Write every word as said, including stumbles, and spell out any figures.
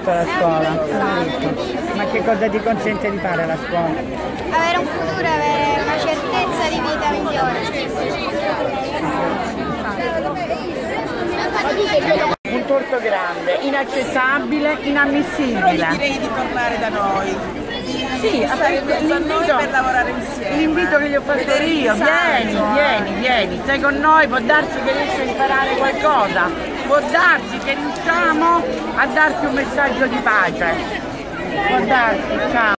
detto la scuola? Ma che cosa ti consente di fare la scuola? Avere un futuro, avere una certezza di vita migliore. Un torto grande, inaccettabile, inammissibile. Però io direi di tornare da noi. Sì, stare mezzo a noi per lavorare insieme. L'invito che gli ho fatto io, vieni, vieni, vieni, stai con noi, può darsi che riesci a imparare qualcosa, può darsi che riusciamo a darti un messaggio di pace, può darsi, ciao.